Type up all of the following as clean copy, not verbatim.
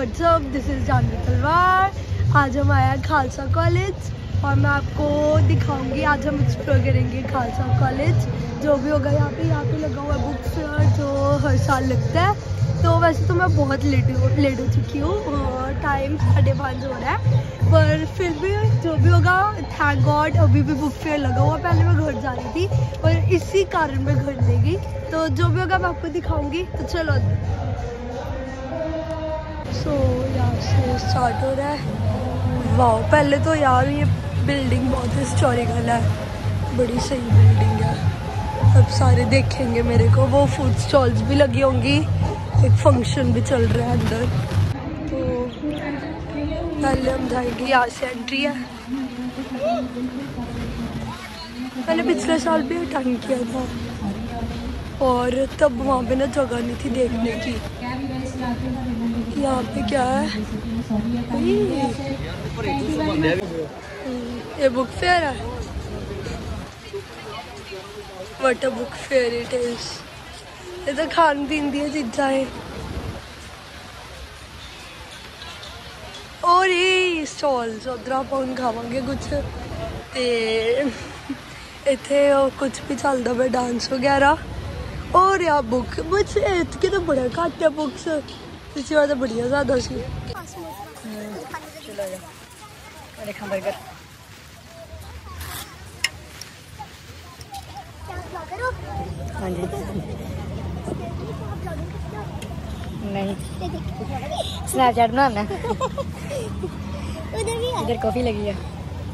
WhatsApp, this is Janvi तलवार। आज हम आया खालसा कॉलेज और मैं आपको दिखाऊंगी। आज हम एक्सप्लोर करेंगे खालसा कॉलेज, जो भी होगा। यहाँ पे लगा हुआ बुक फेयर जो हर साल लगता है। तो वैसे तो मैं बहुत लेट हो चुकी हूँ, टाइम 5:30 हो रहा है, पर फिर भी जो भी होगा थैंक गॉड अभी भी बुक फेयर लगा हुआ। पहले मैं घर जा रही थी और इसी कारण मैं घर नहीं गई, तो जो भी होगा मैं आपको दिखाऊंगी। तो चलो यहाँ से स्टार्ट हो रहा है। वाह, पहले तो यार ये बिल्डिंग बहुत हिस्टोरिकल है, बड़ी सही बिल्डिंग है। अब सारे देखेंगे मेरे को। वो फूड स्टॉल्स भी लगी होंगी, एक फंक्शन भी चल रहा है अंदर। तो पहले हम जाएंगे, यहाँ से एंट्री है। मैंने पिछले साल भी अटेंड किया था और तब वहाँ पे ना जगह नहीं थी देखने की। यहाँ पे क्या है? ये बुक फेयर है। What a book fair it is. ये तो खान पीन दी चीज़ा है। और ये स्टॉल्स उधर आप खावे कुछ, इतने कुछ भी चलता पे डांस वगैरह। और यार बुक्स इतने तो बड़ा घट है बुक्स, इस बार तो बढ़िया ज़्यादा सी। बर्गर हाँ जी, नहीं स्नैपचैट बनाना है। इधर कॉफी लगी है।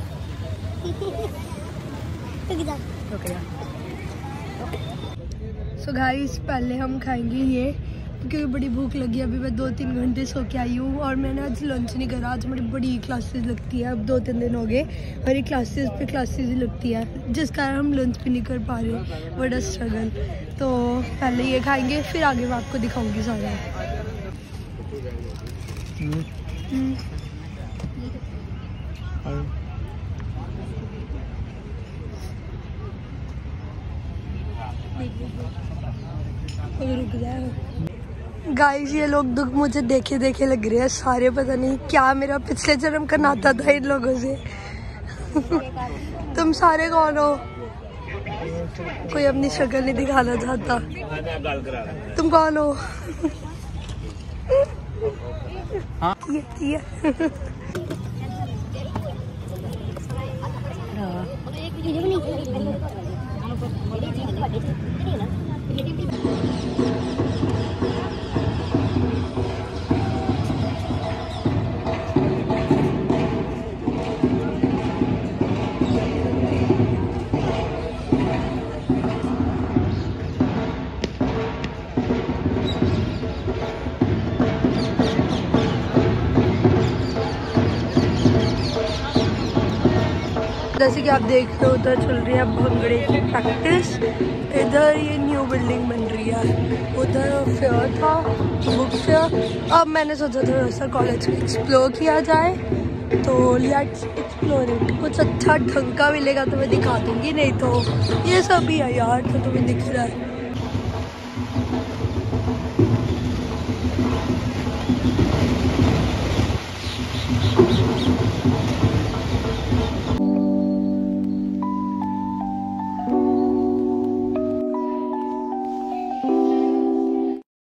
सो गाइस, पहले हम खाएंगे ये, क्योंकि बड़ी भूख लगी है। अभी मैं 2-3 घंटे सो के आई हूँ और मैंने आज लंच नहीं करा। आज मेरी बड़ी क्लासेस लगती है, अब 2-3 दिन हो गए और ये क्लासेस पे क्लासेस ही लगती है, जिस कारण हम लंच भी नहीं कर पा रहे। बड़ा स्ट्रगल। तो पहले ये खाएंगे, फिर आगे मैं आपको दिखाऊंगी सारा। रुक जाए गाइस, ये लोग दुख मुझे देखे देखे लग रहे हैं सारे। पता नहीं क्या मेरा पिछले जन्म का नाता था इन लोगों से। तुम सारे कौन हो? कोई अपनी शक्ल नहीं दिखाना चाहता। तुम कौन हो? हाँ? किया जैसे कि आप देख रहे हो, उधर चल रही है भंगड़े की प्रैक्टिस। इधर ये न्यू बिल्डिंग बन रही है। उधर फेयर था, बुक फेयर। अब मैंने सोचा थोड़ा सा कॉलेज को एक्सप्लोर किया जाए, तो लेट्स एक्सप्लोर इट। कुछ अच्छा ढंग का मिलेगा तो मैं दिखा दूँगी, नहीं तो ये सब ही है यार जो तुम्हें दिख रहा है।